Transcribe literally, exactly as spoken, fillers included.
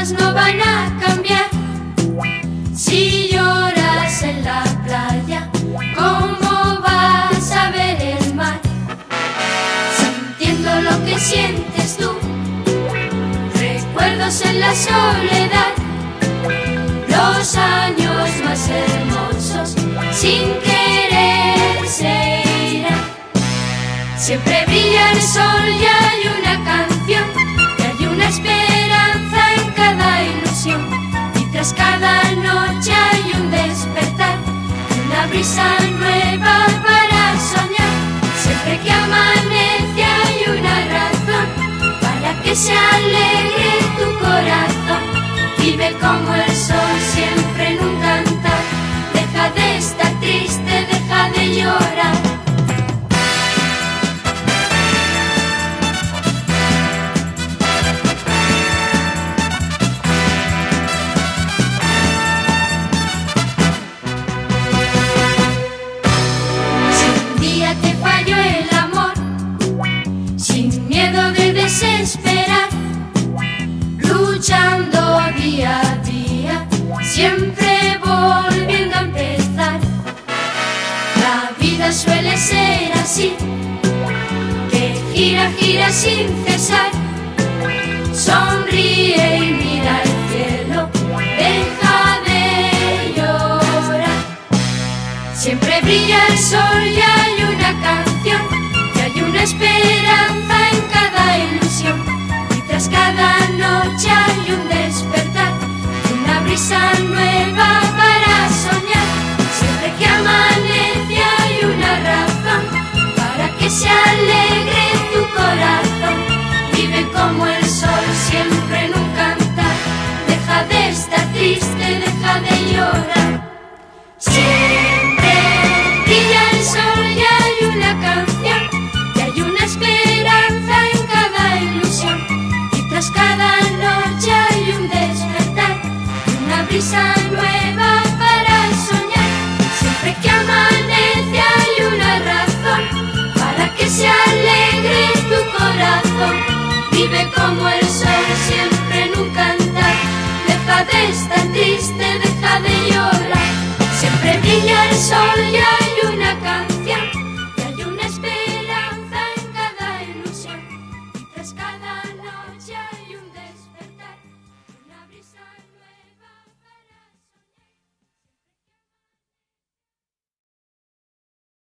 cosas no van a cambiar. Si lloras en la playa, ¿cómo vas a ver el mar? Sintiendo lo que sientes tú, recuerdos en la soledad, los años más hermosos sin querer se irán. Siempre brilla el sol y hay una canción, y hay una esperanza en cada ilusión, y tras cada noche hay un despertar, una brisa nueva para soñar. Siempre que amanece hay una razón para que se alegre tu corazón. Vive como el sol siempre en un cantar, deja de estar triste, deja de llorar. Si un día te falló el amor, sin miedo de desesperar, luchando día a día, siempre volviendo a empezar. La vida suele ser así, que gira, gira sin cesar. Sonríe y mira al cielo, deja de llorar. Siempre brilla el sol y hay una canción, y hay una esperanza en cada ilusión, y tras cada noche hay un despertar, una brisa nueva